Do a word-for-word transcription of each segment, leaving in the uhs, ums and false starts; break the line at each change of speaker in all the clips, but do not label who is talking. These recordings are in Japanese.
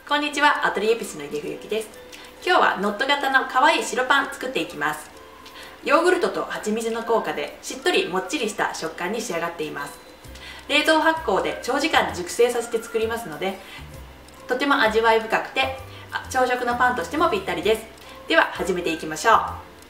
こんにちは、アトリエピスの井出冬樹です。今日はノット型の可愛い白パン作っていきます。ヨーグルトと蜂蜜の効果でしっとりもっちりした食感に仕上がっています。冷蔵発酵で長時間熟成させて作りますので、とても味わい深くて朝食のパンとしてもぴったりです。では始めていきましょう。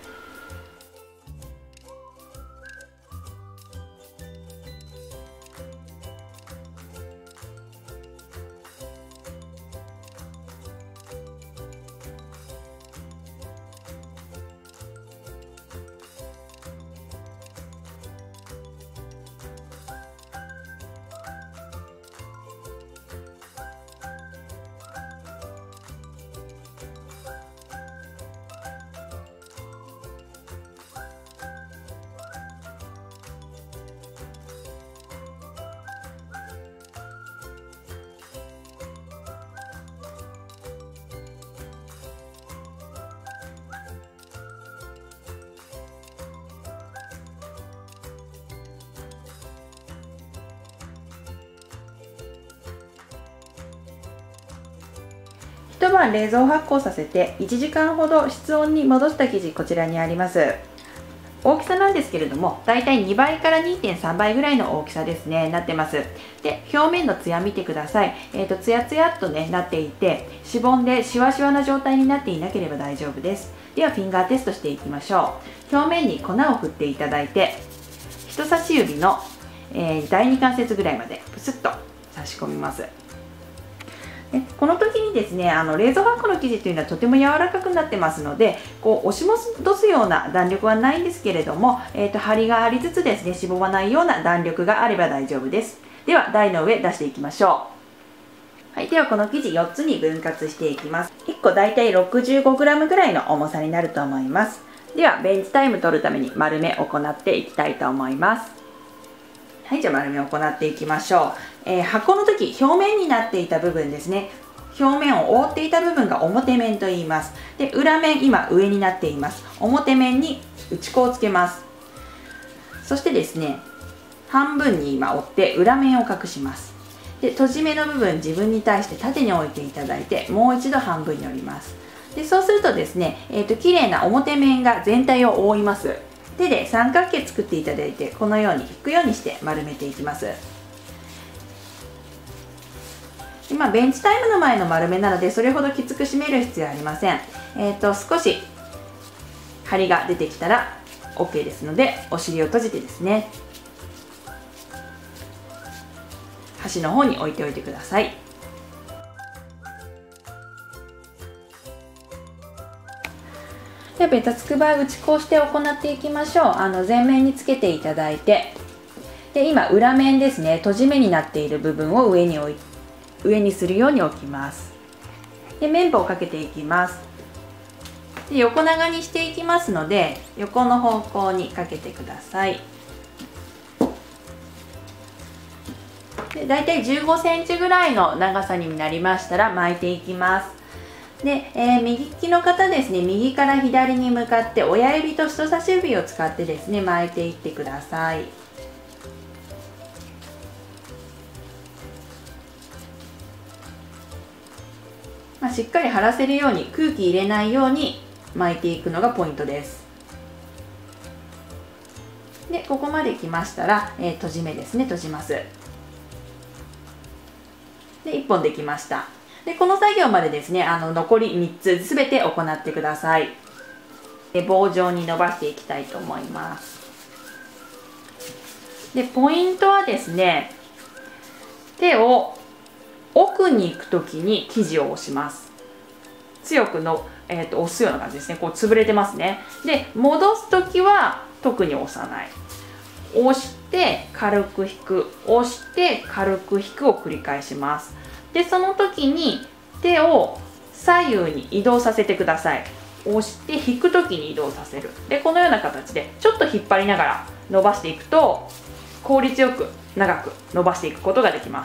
一晩冷蔵発酵させていちじかんほど室温に戻した生地、こちらにあります。大きさなんですけれども、だいたいにばいから にてんさんばいぐらいの大きさですね、なってます。で、表面のツヤ見てください。えーと、ツヤツヤっとね、なっていて、しぼんでシワシワな状態になっていなければ大丈夫です。では、フィンガーテストしていきましょう。表面に粉を振っていただいて、人差し指の、えー、だいに関節ぐらいまでプスッと差し込みます。この時にですね、あの冷蔵発酵の生地というのはとても柔らかくなってますので、こう押し戻すような弾力はないんですけれども、えーと、張りがありつつですね、しぼまないような弾力があれば大丈夫です。では台の上出していきましょう。はい、ではこの生地よっつに分割していきます。いっこだいたい ろくじゅうごグラム ぐらいの重さになると思います。ではベンチタイム取るために丸め行っていきたいと思います。はい、じゃあ丸めを行っていきましょう。えー、箱の時表面になっていた部分ですね、表面を覆っていた部分が表面と言います。で、裏面今上になっています。表面に打ち粉をつけます。そしてですね、半分に今折って裏面を隠します。で、閉じ目の部分自分に対して縦に置いていただいて、もう一度半分に折ります。で、そうするとですね、えーと、綺麗な表面が全体を覆います。手で三角形作っていただいて、このように引くようにして丸めていきます。今ベンチタイムの前の丸めなので、それほどきつく締める必要はありません。えーと少し張りが出てきたら オーケー ですので、お尻を閉じてですね、端の方に置いておいてください。ではベタつく場合、打ち粉をして行っていきましょう。あの前面につけていただいて、で今裏面ですね、閉じ目になっている部分を上に置いて上にするように置きます。で、綿棒をかけていきます。で、横長にしていきますので、横の方向にかけてください。で、だいたいじゅうごセンチぐらいの長さになりましたら巻いていきます。で、えー、右利きの方ですね、右から左に向かって親指と人差し指を使ってですね、巻いていってください。まあ、しっかり張らせるように、空気入れないように巻いていくのがポイントです。で、ここまで来ましたら、えー、閉じ目ですね、閉じます。で、いっぽんできました。で、この作業までですね、あの残りみっつすべて行ってください。で、棒状に伸ばしていきたいと思います。で、ポイントはですね、手を奥に行くときに生地を押します。強くの、えーと、押すような感じですね。こう潰れてますね。で、戻すときは特に押さない。押して軽く引く、押して軽く引くを繰り返します。で、その時に手を左右に移動させてください。押して引く時に移動させる。で、このような形でちょっと引っ張りながら伸ばしていくと、効率よく長く伸ばしていくことができます。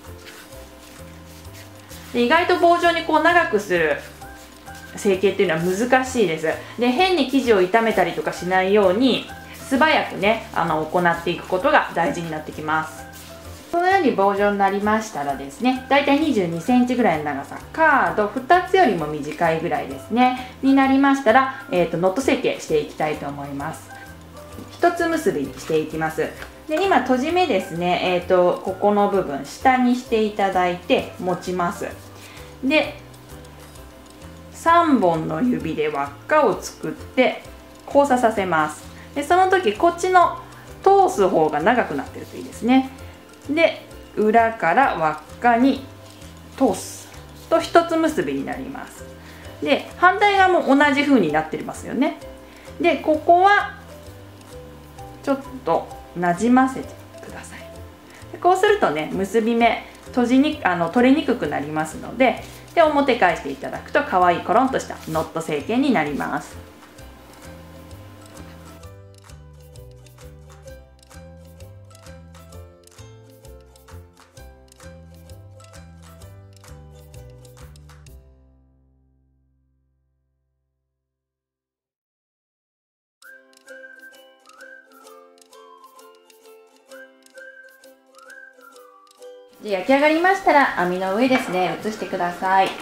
で、意外と棒状にこう長くする成形っていうのは難しいです。で、変に生地を傷めたりとかしないように素早くね、あの行っていくことが大事になってきます。 このように棒状になりましたらですね、だいたいにじゅうにセンチぐらいの長さ、カードふたつよりも短いぐらいですねになりましたら、えーと、ノット成形していきたいと思います。一つ結びにしていきます。で今閉じ目ですね、えーとここの部分下にしていただいて持ちます。でさんぼんの指で輪っかを作って交差させます。でその時こっちの通す方が長くなってるといいですね。で裏から輪っかに通すと一つ結びになります。で反対側も同じ風になってますよね。でここはちょっとなじませてください。でこうするとね結び目閉じにあの取りにくくなりますので、で表返していただくと可愛いコロンとしたノット成形になります。で焼き上がりましたら網の上ですね移してください。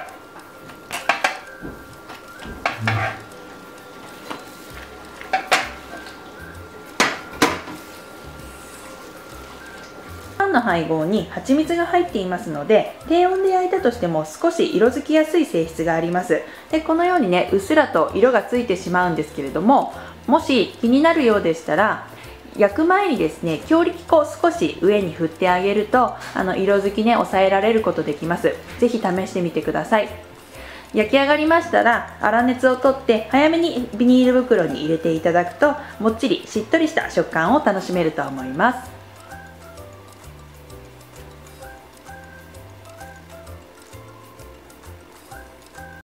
パンの配合に蜂蜜が入っていますので、低温で焼いたとしても少し色づきやすい性質があります。でこのようにねうっすらと色がついてしまうんですけれども、もし気になるようでしたら焼く前にですね強力粉を少し上に振ってあげるとあの色づきね抑えられることできます。ぜひ試してみてください。焼き上がりましたら粗熱を取って早めにビニール袋に入れていただくともっちりしっとりした食感を楽しめると思います。